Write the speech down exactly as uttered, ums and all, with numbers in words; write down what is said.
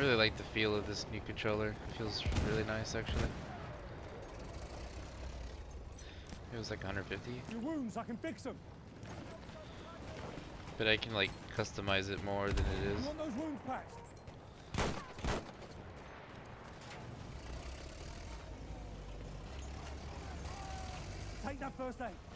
really like the feel of this new controller. It feels really nice, actually. It was like one hundred fifty. Your wounds, I can fix them. But I can like customize it more than it You is. want those wounds patched? Take that first aid.